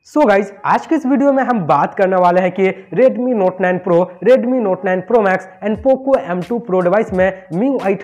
So guys आज के इस वीडियो में हम बात करने वाले हैं कि Redmi Note 9 Pro, Redmi Note 9 Pro Max and Poco M2 Pro device में MIUI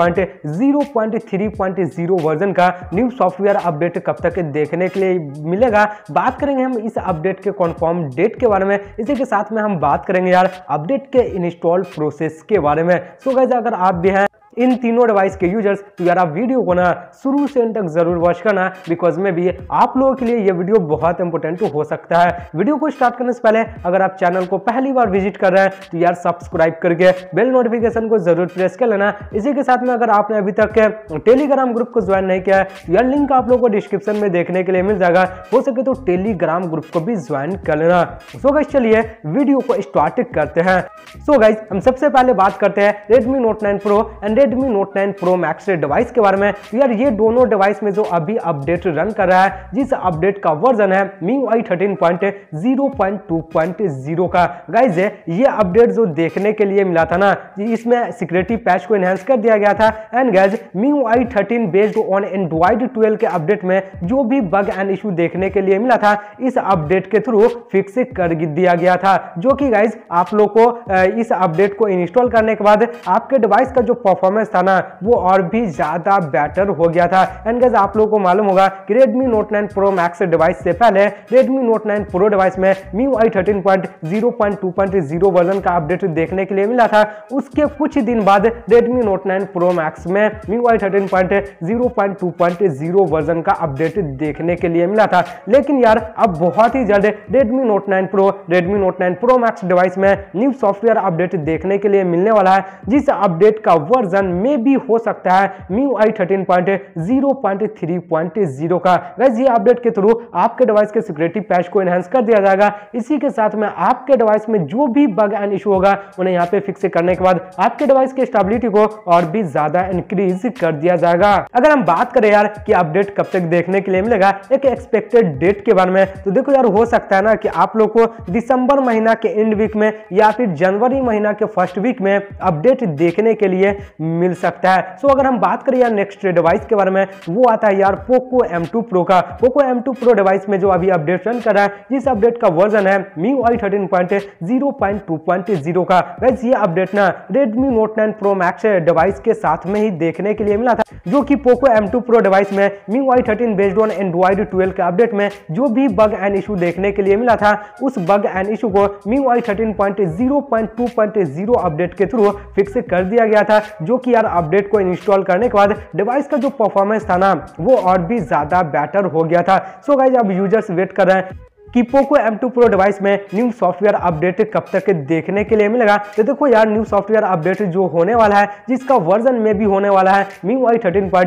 13.0.3.0 वर्जन का न्यू सॉफ्टवेयर अपडेट कब तक देखने के लिए मिलेगा। बात करेंगे हम इस अपडेट के कन्फर्म डेट के बारे में। इसी के साथ में हम बात करेंगे यार अपडेट के इंस्टॉल प्रोसेस के बारे में। सो गाइज अगर आप भी हैं इन तीनों डिवाइस के यूजर्स तो यार आप वीडियो को ना शुरू से एंड तक जरूर वॉच करना, बिकॉज में भी आप लोगों के लिए ये वीडियो बहुत इंपॉर्टेंट हो सकता है। वीडियो को स्टार्ट करने से पहले अगर आप चैनल को पहली बार विजिट कर रहे हैं तो यार सब्सक्राइब करके बेल नोटिफिकेशन को जरूर प्रेस कर लेना। इसी के साथ में अगर आपने अभी तक टेलीग्राम ग्रुप को ज्वाइन नहीं किया है तो यार लिंक आप लोगों को डिस्क्रिप्शन में देखने के लिए मिल जाएगा। हो सके तो टेलीग्राम ग्रुप को भी ज्वाइन कर लेना। सो गाइस चलिए वीडियो को स्टार्ट करते हैं। सो गाइस हम सबसे पहले बात करते हैं Redmi Note 9 Pro and Redmi Note 9 Pro Max device के बारे में। यार ये दोनों डिवाइस में जो अभी अपडेट रन कर रहा है, जिस अपडेट का वर्जन है MIUI 13.0.2.0 का। गाइज ये अपडेट जो देखने के लिए मिला था ना, इसमें सिक्योरिटी पैच को एनहांस कर दिया गया था। And guys MIUI 13 based on Android 12 के अपडेट में जो भी बग एंड इशू देखने के लिए मिला था, इस अपडेट के थ्रू फिक्स कर दिया गया था। जो कि गाइज आप लोग को इस अपडेट को इंस्टॉल करने के बाद आपके डिवाइस का जो परफॉर्मेंस था ना वो और भी ज्यादा बेटर हो गया था। एंड गाइस आप लोगों को मालूम होगा कि Redmi Note 9 Pro Max device से पहले Redmi Note 9 Pro डिवाइस में MIUI 13.0.2.0 वर्जन का अपडेट देखने के लिए मिला था। उसके कुछ दिन बाद Redmi Note 9 Pro Max में MIUI 13.0.2.0 वर्जन का अपडेट देखने के लिए मिला था। लेकिन यार अब बहुत ही जल्द Redmi Note 9 Pro, Redmi Note 9 Pro Max device में न्यू सॉफ्टवेयर अपडेट देखने के लिए मिलने वाला है, जिस अपडेट का वर्जन में भी हो सकता है MIUI 13.0.3.0 का। गाइस ये अपडेट के थ्रू आपके डिवाइस के सिक्योरिटी पैच को एनहांस कर दिया जाएगा। इसी के साथ में आपके डिवाइस में जो भी बग एंड इशू होगा उन्हें यहाँ पे फिक्स करने के बाद आपके डिवाइस की स्टेबिलिटी को और भी ज्यादा इंक्रीज कर दिया जाएगा। अगर हम बात करें यार कि अपडेट कब तक देखने के लिए मिलेगा, एक एक्सपेक्टेड डेट के बारे में, तो देखो यार हो सकता है ना कि आप लोग को दिसंबर महीना के एंड वीक में या फिर जनवरी महीना के फर्स्ट वीक में अपडेट देखने के लिए मिल सकता है। सो अगर हम बात करें यार नेक्स्ट डिवाइस के बारे में, वो आता है यार Poco M2 Pro का। Poco M2 Pro डिवाइस में जो अभी अपडेट रन कर रहा है, जिस अपडेट का वर्जन है MIUI 13.0.2.0 का। गाइस ये अपडेट ना Redmi Note 9 Pro Max device के साथ में ही देखने के लिए मिला था, जो कि Poco M2 Pro डिवाइस में MIUI 13 बेस्ड ऑन Android 12 के अपडेट में जो भी बग एंड इशू देखने के लिए मिला था, उस बग एंड इशू को MIUI 13.0.2.0 अपडेट के थ्रू फिक्स कर दिया गया था। जो कि यार अपडेट को इंस्टॉल करने के बाद डिवाइस का जो परफॉर्मेंस था ना वो और भी ज्यादा बेटर हो गया था। सो गाइस अब यूजर्स वेट कर रहे हैं कि Poco M2 Pro डिवाइस में न्यू सॉफ्टवेयर अपडेट कब तक देखने के लिए मिलेगा। तो देखो यार न्यू सॉफ्टवेयर अपडेट जो होने वाला है, जिसका वर्जन में भी होने वाला है MIUI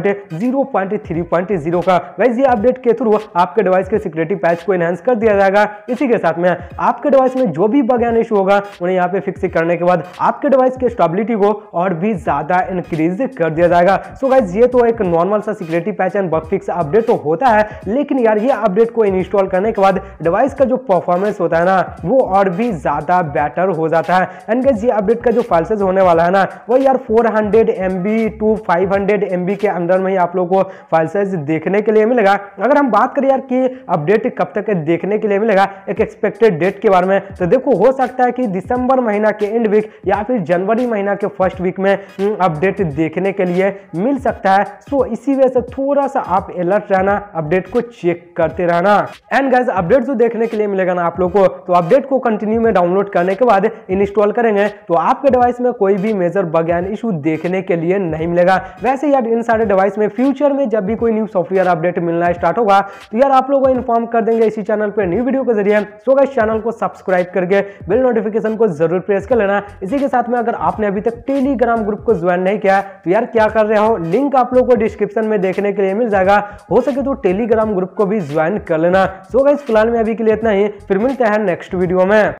13.0.3.0 का। गाइस ये अपडेट के थ्रू आपके डिवाइस के सिक्योरिटी पैच को एनहांस कर दिया जाएगा। इसी के साथ में आपके डिवाइस में जो भी बग एंड इशू होगा उन्हें यहाँ पे फिक्स करने के बाद आपके डिवाइस की स्टेबिलिटी को और भी ज्यादा इंक्रीज कर दिया जाएगा। सो गाइस ये तो एक नॉर्मल सा security patch and bug fix update तो होता है, लेकिन यार ये अपडेट को इंस्टॉल करने के बाद डिवाइस का जो परफॉर्मेंस होता है ना वो और भी ज्यादा बेटर हो जाता है। एंड गाइस ये अपडेट का जो फाइल साइज होने वाला है ना वो यार 400 MB टू 500 MB के अंदर में ही आप लोगों को फाइल साइज देखने के लिए मिलेगा। अगर हम बात करें यार कि अपडेट कब तक देखने के लिए मिलेगा, एक एक्सपेक्टेड डेट के बारे में, तो देखो हो सकता है कि दिसंबर महीना के एंड वीक या फिर जनवरी महीना के फर्स्ट वीक में अपडेट देखने के लिए मिल सकता है। सो इसी वजह से थोड़ा सा आप अलर्ट रहना, अपडेट को चेक करते रहना। एंड गाइस अपडेट जो देखने के लिए मिलेगा ना आप लोग को, तो अपडेट को कंटिन्यू में डाउनलोड करने के बाद इंस्टॉल करेंगे तो आपके डिवाइस में कोई भी मेजर बग एंड इशू देखने के लिए नहीं मिलेगा। वैसे यार इन सारे डिवाइस में फ्यूचर में जब भी कोई न्यू सॉफ्टवेयर अपडेट मिलना स्टार्ट होगा तो यार आप लोगों को इन्फॉर्म कर देंगे इसी चैनल पे न्यू वीडियो के जरिए। सो गाइस चैनल को सब्सक्राइब करके बेल नोटिफिकेशन को जरूर प्रेस कर लेना। इसी के साथ में अगर आपने अभी तक टेलीग्राम ग्रुप को ज्वाइन नहीं किया तो यार क्या कर रहे हो, लिंक आप लोग को डिस्क्रिप्शन में देखने के लिए मिल जाएगा। हो सके तो टेलीग्राम ग्रुप को भी ज्वाइन कर लेना। सो गाइस फिलहाल में अभी के लिए इतना ही, फिर मिलते हैं नेक्स्ट वीडियो में।